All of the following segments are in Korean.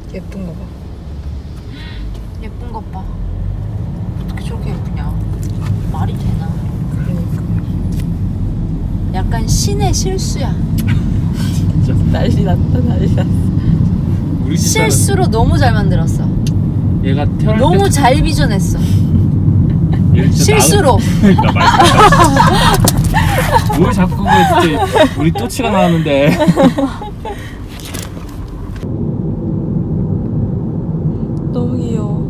예쁜 거 봐. 예쁜 것 봐. 어떻게 저렇게 예쁘냐? 말이 되나? 그러니까. 약간 신의 실수야. 진짜 난리 났다, 난리 났어. 우리 실수로 너무 잘 만들었어. 얘가 태어날 너무 잘 비전했어. 얘를 진짜 실수로. 나 말했어. 뭘 자꾸 진짜 우리 또치가 나왔는데. 너무 귀여워.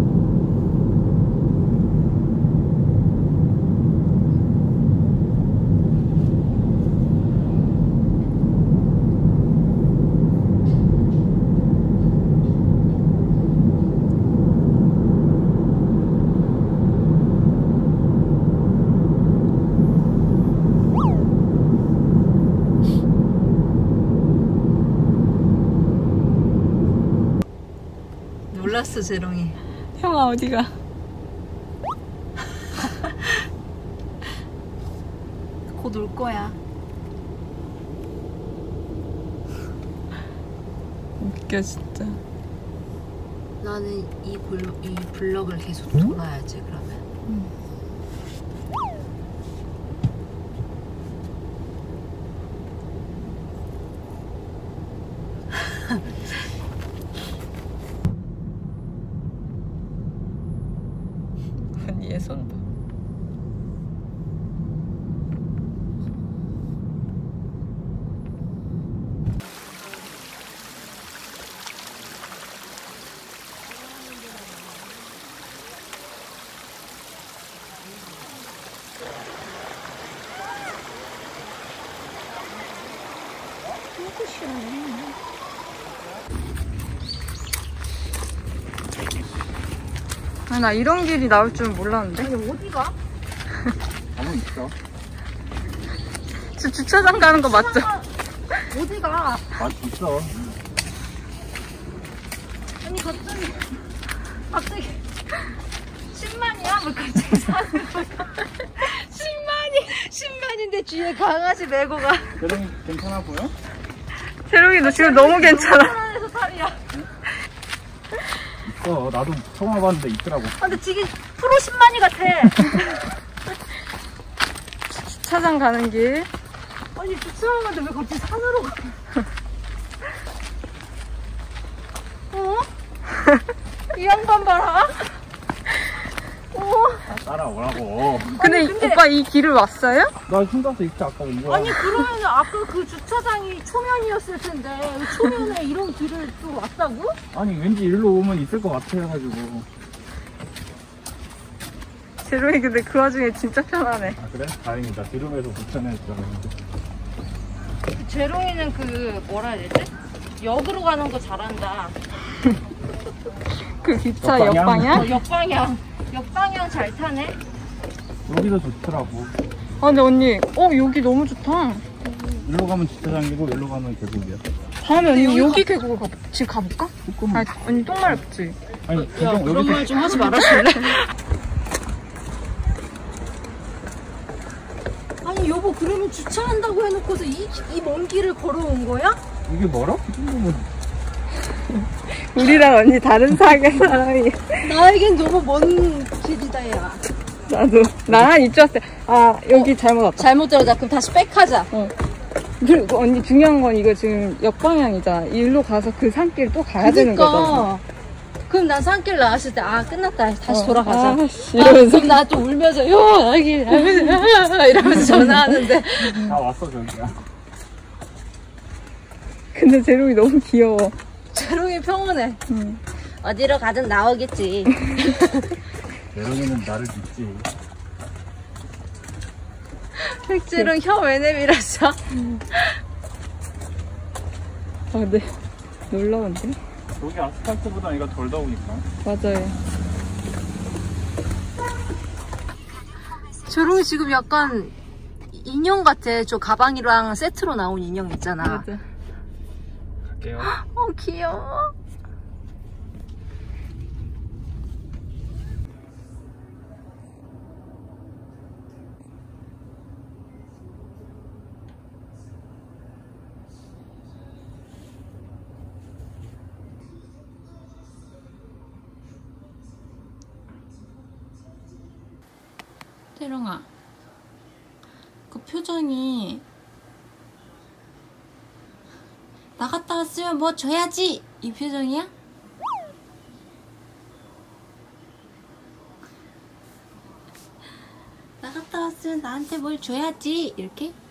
놀랐어, 재롱이. 형아 어디가? 곧 올 거야. 웃겨 진짜. 나는 이 블럭을 계속 돌아야지, 그러면. 언니 얘 손 봐. 아, 나 이런 길이 나올 줄 몰랐는데. 아니, 어디가? 가만 있어. 저 주차장 가는 거 맞죠? 어디가? 있어. 아니, 갑자기 10만이야? 뭐 갑자기 사는 거야? 10만인데 뒤에 강아지 메고 가. 재롱이 괜찮아 보여? 재롱이 너 지금 너무 괜찮아. 편안해서 살이야. 있어. 나도 처음 와봤는데 있더라고. 아, 근데 지금 프로 10만이 같아. 주차장 가는 길. 아니, 주차장 가는데 왜 갑자기 산으로 가? 어? 이 양반 봐라. 따라오라고. 근데, 근데- 오빠 이 길을 왔어요? 나 혼자서 있지 아까 온 거야. 아니, 그러면 아까 그 주차장이 초면이었을 텐데 초면에 이런 길을 또 왔다고? 아니 왠지 일로 오면 있을 것 같아가지고. 재롱이 근데 그 와중에 진짜 편하네. 아 그래? 다행이다. 드럼에서 불편했잖아. 재롱이는 그 뭐라 해야 되지? 역으로 가는 거 잘한다. 그 기차 역방향? 역방향? 역방향 잘 타네. 여기도 좋더라고. 아 근데 언니 여기 너무 좋다. 일로 가면 주차장이고 일로 가면 계곡이야. 다음에 언니 여기 계곡을 지금 가볼까? 조금. 아니 언니 똥 마렵지? 아니 야, 구경 그런 여기서 말 좀 하지 말아줄래? 아니 여보, 그러면 주차한다고 해놓고서 이 먼 길을 걸어온 거야? 이게 멀어? 이 정도면 우리랑 언니 다른 사람이. 나에겐 너무 먼 길이다, 야. 나도 나랑 이쪽 왔을 때 아 여기 잘못 왔다. 잘못 들었다. 그럼 다시 백하자. 그리고 언니 중요한 건 이거 지금 역방향이잖아. 일로 가서 그 산길 또 가야 되는 거잖아. 그럼 난 산길 나왔을 때 끝났다. 다시 돌아가자. 이러면서 그럼 나 또 울면서 여기 이러면서 전화하는데. 다 왔어 저기야. 근데 재롱이 너무 귀여워. 재롱이 평온해. 응. 어디로 가든 나오겠지. 재롱이는 나를 믿지. 백재롱 혀 왜 내밀었어? 아 근데 놀라운데? 여기 아스팔트보다 이거 덜 더우니까. 맞아요. 재롱이 지금 약간 인형 같아. 저 가방이랑 세트로 나온 인형 있잖아. 맞아. 갈게요. 귀여워. 혜령아, 그 표정이 나갔다 왔으면 뭐 줘야지 이 표정이야? 나갔다 왔으면 나한테 뭘 줘야지 이렇게?